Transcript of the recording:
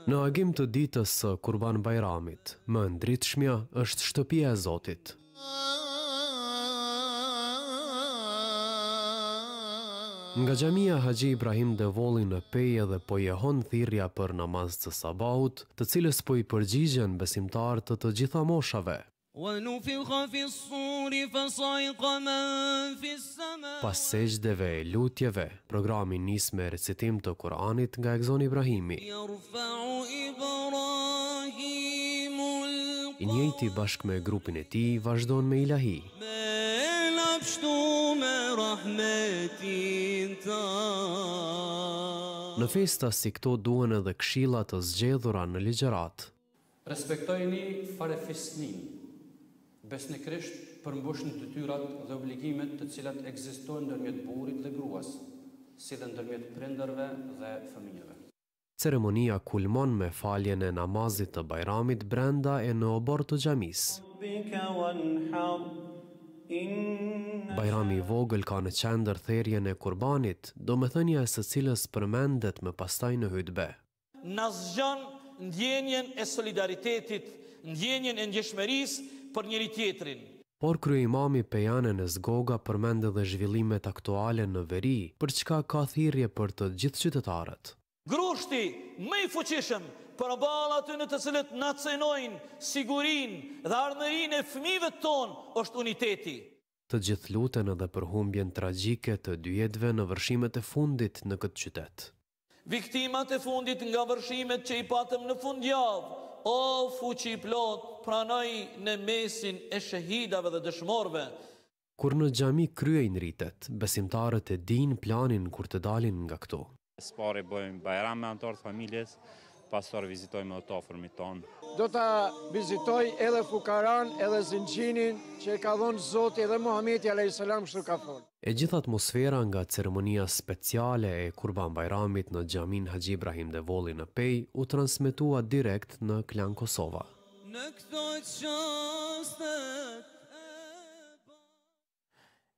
Në agim të ditës së Kurban Bajramit, më ndritshmja është shtëpia e Zotit. Nga xhamia Haxhi Ibrahim Devolli në Pejë dhe po jehon thirrja për namaz të sabahut, të cilës po i përgjigjen besimtarë të gjitha moshave. Pas sejdeve e lutjeve, programi nis me recitim të Kuranit nga egzoni Ibrahimi. I njëjti bashkë me grupin e tij vazhdon me ilahi. Në festa si këto duhen edhe këshilla të zgjedhura në ligjërat. Respektojni farefisnin, besnikrisht përmbushni detyrat dhe obligimet të cilat ekzistojnë ndërmjet burrit dhe gruas, si dhe ndërmjet prindërve dhe fëmijëve. Ceremonia kulmon me faljen e namazit të Bajramit brenda e në obor të xhamisë. Bajrami i vogël ka në qendër therrjen e kurbanit, domethënia e së cilës përmendet më pastaj në hutbe. Na zgjon ndjenjen e solidaritetit, ndjenjen e ndjeshmërisë për njëri tjetrin. Por kryeimami Pejane në Zgoga përmend edhe zhvillimet aktuale në veri, për çka ka thirrje për të gjithë qytetarët. Grushti më i fuqishëm përballë atyre të cilët na cenojnë sigurinë dhe ardhmërinë e fëmijëve tonë është uniteti. Të gjithë luten edhe për humbjen tragjike të 2 jetëve në vërshimet e fundit në këtë qytet. Viktimat e fundit nga vërshimet që i patëm në fundjavë, o fuqi i plot, pranoj në mesin e shahidave dhe dëshmorëve. Kur në xhami kryejnë ritet, besimtarët e dinë planin kur të dalin nga këtu. Spari bëjmë Bajram me anëtarët familjes, pastor vizitojmë edhe të afërmit tonë. Do ta vizitoj edhe fukaran, edhe zinxhinin që e ka dhënë Zoti dhe Muhameti alayhis salam kështu ka folë. E gjithë atmosfera nga ceremonia speciale e Kurban Bajramit në xhamin Haxhi Ibrahim Devolli në Pejë u transmetua direkt në Klan Kosova. Në këto çaste